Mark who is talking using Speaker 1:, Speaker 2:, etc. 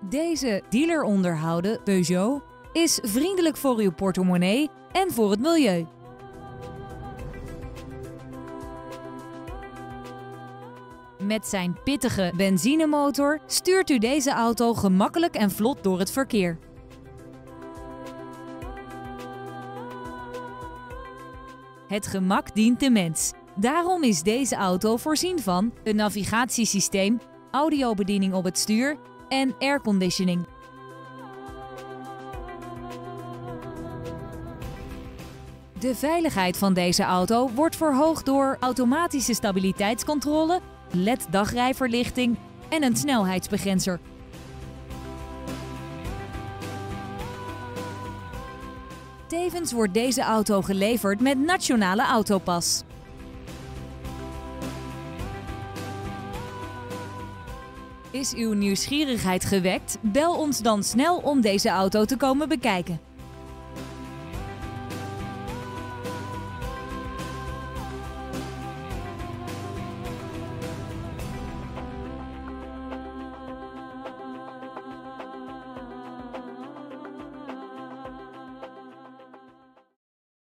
Speaker 1: Deze dealer onderhouden Peugeot is vriendelijk voor uw portemonnee en voor het milieu. Met zijn pittige benzinemotor stuurt u deze auto gemakkelijk en vlot door het verkeer. Het gemak dient de mens. Daarom is deze auto voorzien van een navigatiesysteem, audiobediening op het stuur en airconditioning. De veiligheid van deze auto wordt verhoogd door automatische stabiliteitscontrole, LED-dagrijverlichting en een snelheidsbegrenzer. Tevens wordt deze auto geleverd met Nationale Autopas. Is uw nieuwsgierigheid gewekt? Bel ons dan snel om deze auto te komen bekijken.